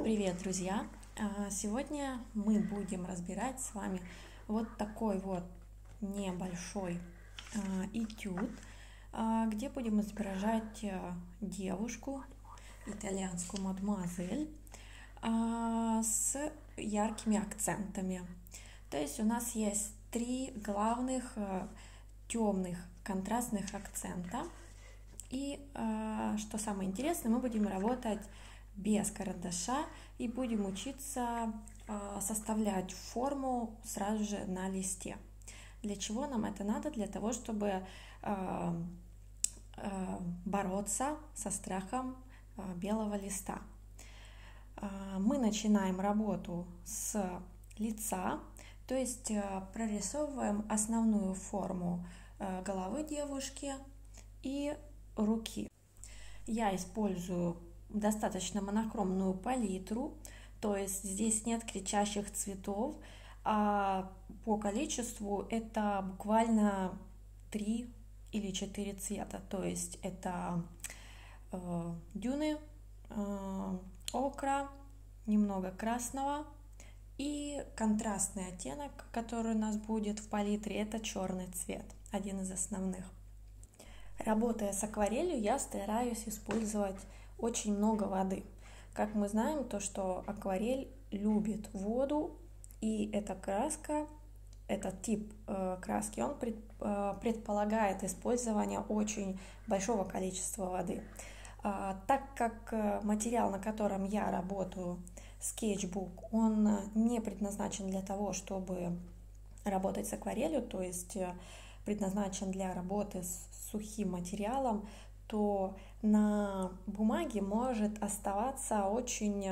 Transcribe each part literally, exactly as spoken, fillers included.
Привет, друзья! А, Сегодня мы будем разбирать с вами вот такой вот небольшой а, этюд, а, где будем изображать а, девушку, итальянскую мадемуазель, а, с яркими акцентами. То есть у нас есть три главных а, темных контрастных акцента. И а, что самое интересное, мы будем работать без карандаша и будем учиться э, составлять форму сразу же на листе. Для чего нам это надо? Для того, чтобы э, э, бороться со страхом э, белого листа. Э, мы начинаем работу с лица, то есть э, прорисовываем основную форму э, головы девушки и руки. Я использую достаточно монохромную палитру, то есть здесь нет кричащих цветов, а по количеству это буквально три или четыре цвета, то есть это э, дюны, э, окра, немного красного и контрастный оттенок, который у нас будет в палитре, это черный цвет, один из основных. Работая с акварелью, я стараюсь использовать очень много воды. Как мы знаем, то что акварель любит воду, и эта краска, этот тип э, краски, он пред, э, предполагает использование очень большого количества воды. А, так как материал, на котором я работаю, скетчбук, он не предназначен для того, чтобы работать с акварелью, то есть предназначен для работы с сухим материалом, то на бумаге может оставаться очень,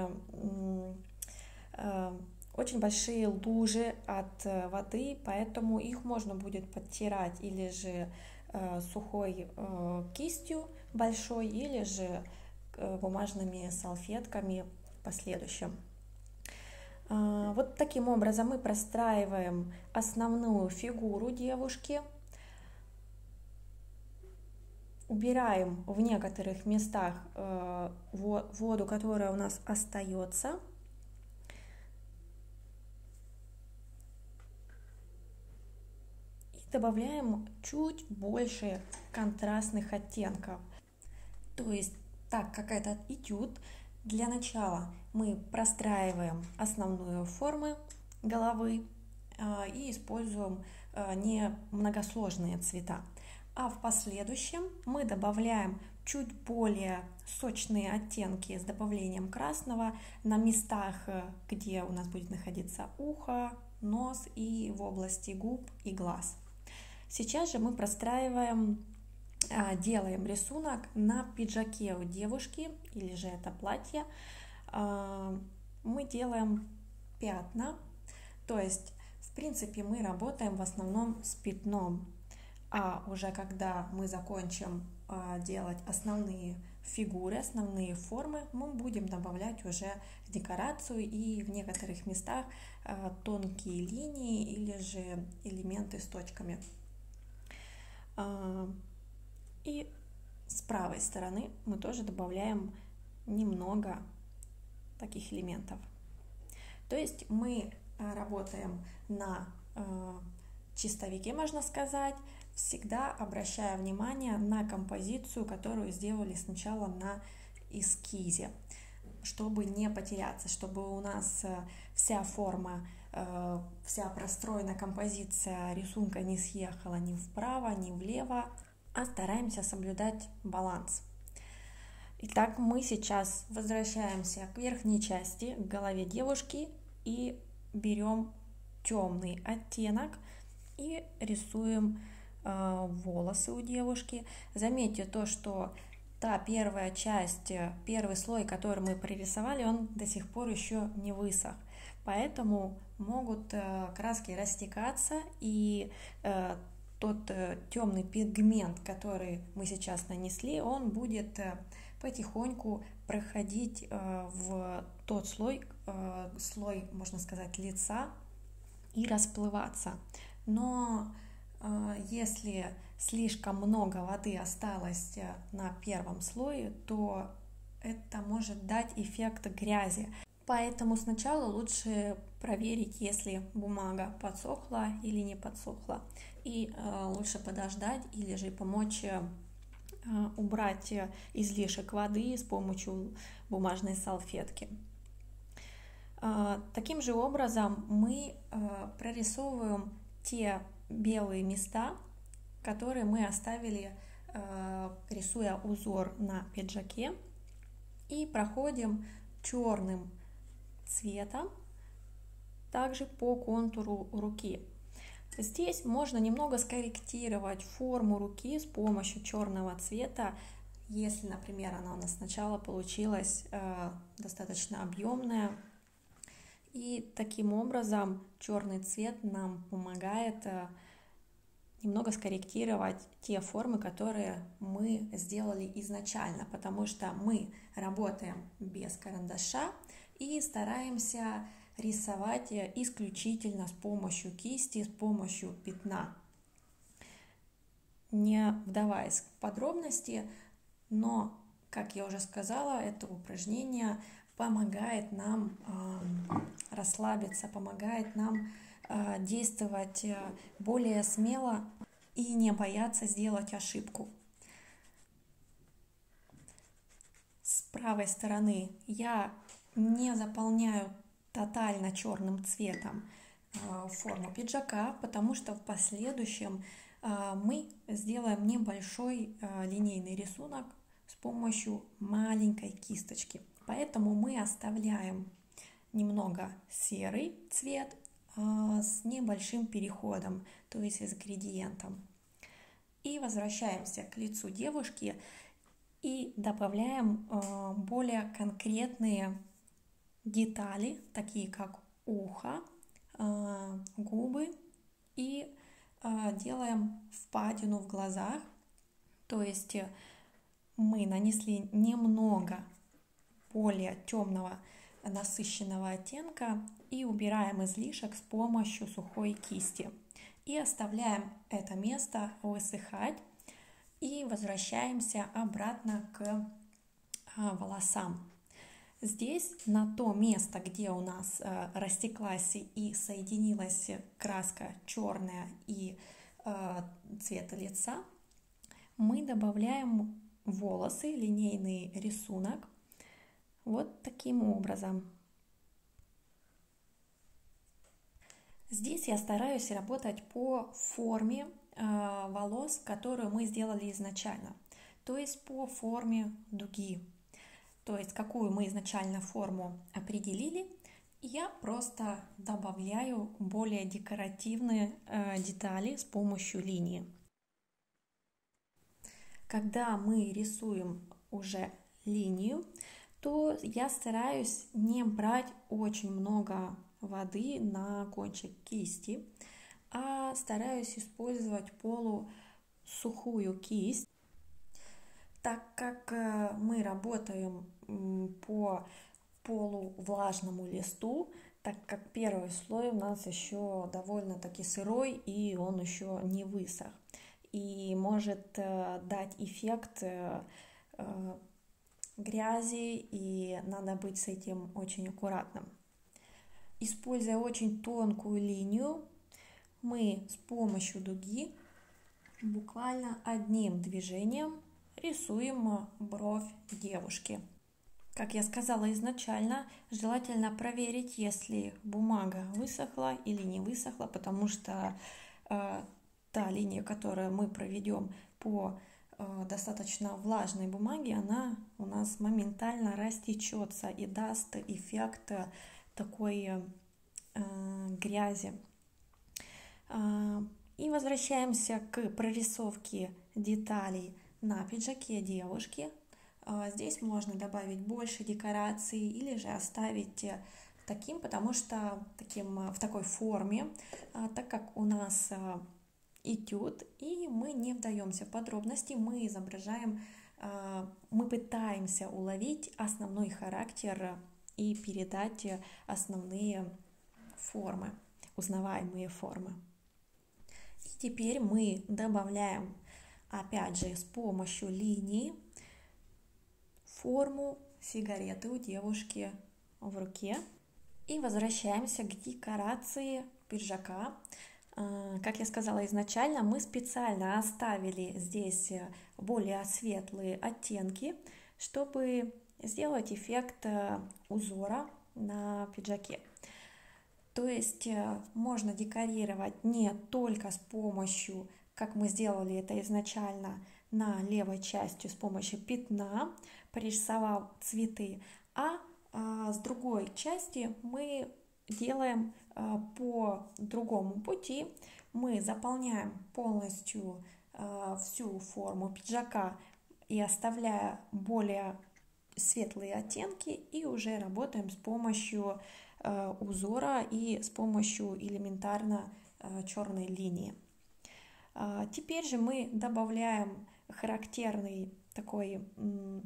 э, очень большие лужи от воды, поэтому их можно будет подтирать или же э, сухой э, кистью большой, или же э, бумажными салфетками в последующем. Э, вот таким образом мы простраиваем основную фигуру девушки. Убираем в некоторых местах э, воду, которая у нас остается. И добавляем чуть больше контрастных оттенков. То есть, так как этот этюд, для начала мы простраиваем основную форму головы э, и используем э, не многосложные цвета. А в последующем мы добавляем чуть более сочные оттенки с добавлением красного на местах, где у нас будет находиться ухо, нос и в области губ и глаз. Сейчас же мы простраиваем, делаем рисунок на пиджаке у девушки, или же это платье. Мы делаем пятна, то есть в принципе мы работаем в основном с пятном. А уже когда мы закончим а, делать основные фигуры, основные формы, мы будем добавлять уже декорацию и в некоторых местах а, тонкие линии или же элементы с точками. А, и с правой стороны мы тоже добавляем немного таких элементов. То есть мы работаем на а, чистовике, можно сказать, всегда обращая внимание на композицию, которую сделали сначала на эскизе, чтобы не потеряться, чтобы у нас вся форма, вся простроенная композиция рисунка не съехала ни вправо, ни влево, а стараемся соблюдать баланс. Итак, мы сейчас возвращаемся к верхней части, к голове девушки, и берем темный оттенок и рисуем волосы у девушки. Заметьте то, что та первая часть, первый слой, который мы прорисовали, он до сих пор еще не высох. Поэтому могут краски растекаться, и тот темный пигмент, который мы сейчас нанесли, он будет потихоньку проходить в тот слой, слой, можно сказать, лица и расплываться. Но если слишком много воды осталось на первом слое, то это может дать эффект грязи. Поэтому сначала лучше проверить, если бумага подсохла или не подсохла. И э, лучше подождать или же помочь э, убрать излишек воды с помощью бумажной салфетки. Э, таким же образом мы э, прорисовываем те белые места, которые мы оставили, э, рисуя узор на пиджаке, и проходим черным цветом также по контуру руки. Здесь можно немного скорректировать форму руки с помощью черного цвета, если, например, она у нас сначала получилась э, достаточно объемная. И таким образом черный цвет нам помогает э, немного скорректировать те формы, которые мы сделали изначально, потому что мы работаем без карандаша и стараемся рисовать исключительно с помощью кисти, с помощью пятна. Не вдаваясь в подробности, но, как я уже сказала, это упражнение помогает нам э, расслабиться, помогает нам э, действовать более смело и не бояться сделать ошибку. С правой стороны я не заполняю тотально черным цветом форму пиджака, потому что в последующем мы сделаем небольшой линейный рисунок с помощью маленькой кисточки. Поэтому мы оставляем немного серый цвет с небольшим переходом, то есть с градиентом. И возвращаемся к лицу девушки и добавляем более конкретные детали, такие как ухо, губы, и делаем впадину в глазах, то есть мы нанесли немного более темного насыщенного оттенка и убираем излишек с помощью сухой кисти. И оставляем это место высыхать и возвращаемся обратно к волосам. Здесь на то место, где у нас э, растеклась и соединилась краска черная и э, цвета лица, мы добавляем волосы, линейный рисунок вот таким образом. Здесь я стараюсь работать по форме э, волос, которую мы сделали изначально, то есть по форме дуги. То есть какую мы изначально форму определили, я просто добавляю более декоративные э, детали с помощью линии. Когда мы рисуем уже линию, то я стараюсь не брать очень много воды на кончик кисти, а стараюсь использовать полусухую кисть, так как мы работаем по полувлажному листу, так как первый слой у нас еще довольно-таки сырой и он еще не высох, и может дать эффект грязи, и надо быть с этим очень аккуратным. Используя очень тонкую линию, мы с помощью дуги буквально одним движением рисуем бровь девушки. Как я сказала изначально, желательно проверить, если бумага высохла или не высохла, потому что э, та линия, которую мы проведем по э, достаточно влажной бумаге, она у нас моментально растечется и даст эффект такой э, грязи. Э, и возвращаемся к прорисовке деталей на пиджаке девушки. Здесь можно добавить больше декораций или же оставить таким, потому что таким, в такой форме, так как у нас этюд, и мы не вдаемся в подробности, мы изображаем, мы пытаемся уловить основной характер и передать основные формы, узнаваемые формы. И теперь мы добавляем, опять же, с помощью линии форму сигареты у девушки в руке. И возвращаемся к декорации пиджака. Как я сказала изначально, мы специально оставили здесь более светлые оттенки, чтобы сделать эффект узора на пиджаке. То есть можно декорировать не только с помощью, как мы сделали это изначально, на левой части с помощью пятна, пририсовав цветы, а, а с другой части мы делаем а, по другому пути. Мы заполняем полностью а, всю форму пиджака и оставляя более светлые оттенки, и уже работаем с помощью э, узора и с помощью элементарно э, черной линии. А, теперь же мы добавляем характерный такой м,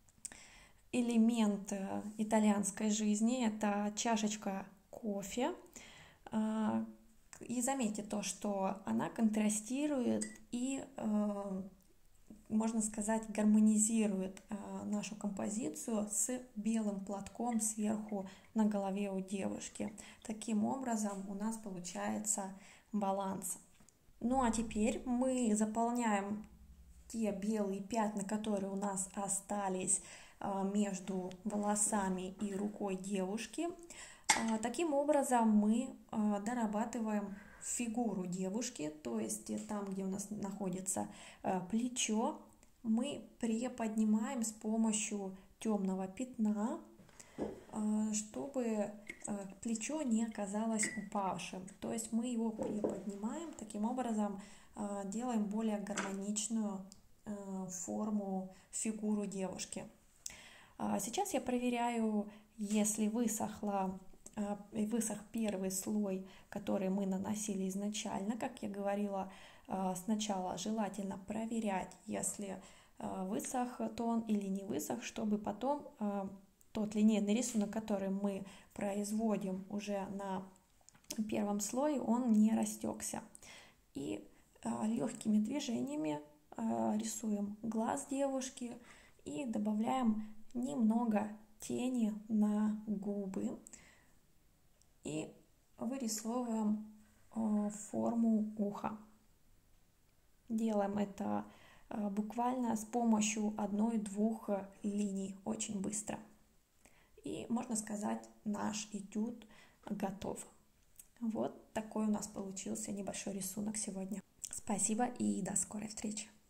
элемент э, итальянской жизни, это чашечка кофе. А, и заметьте то, что она контрастирует и э, можно сказать, гармонизирует э, нашу композицию с белым платком сверху на голове у девушки. Таким образом у нас получается баланс. Ну а теперь мы заполняем те белые пятна, которые у нас остались э, между волосами и рукой девушки. Э, таким образом мы э, дорабатываем фигуру девушки, то есть там, где у нас находится э, плечо, мы приподнимаем с помощью темного пятна, э, чтобы э, плечо не оказалось упавшим. То есть мы его приподнимаем, таким образом э, делаем более гармоничную э, форму, фигуру девушки. А сейчас я проверяю, если высохла высох первый слой, который мы наносили изначально. Как я говорила, сначала желательно проверять, если высох тон или не высох, чтобы потом тот линейный рисунок, который мы производим уже на первом слое, он не растекся. И легкими движениями рисуем глаз девушки и добавляем немного тени на губы. И вырисовываем форму уха. Делаем это буквально с помощью одной-двух линий, очень быстро. И, можно сказать, наш этюд готов. Вот такой у нас получился небольшой рисунок сегодня. Спасибо и до скорой встречи!